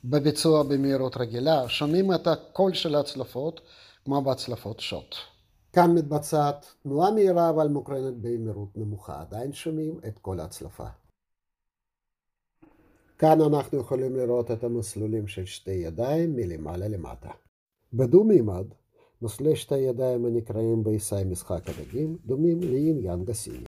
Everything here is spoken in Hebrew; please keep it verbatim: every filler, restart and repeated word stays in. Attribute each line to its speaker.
Speaker 1: בביצוע במהירות רגילה שומעים את הקול של ההצלפות כמו בהצלפות שוט. כאן מתבצעת תנועה מהירה אבל מוקרנת במהירות נמוכה. עדיין שומעים את כל ההצלפה. כאן אנחנו יכולים לראות את המסלולים של שתי ידיים מלמעלה למטה. בדו-מימד, מסלולי שתי ידיים הנקראים בעיסאי משחק הדגים דומים ליין יאנג הסיני.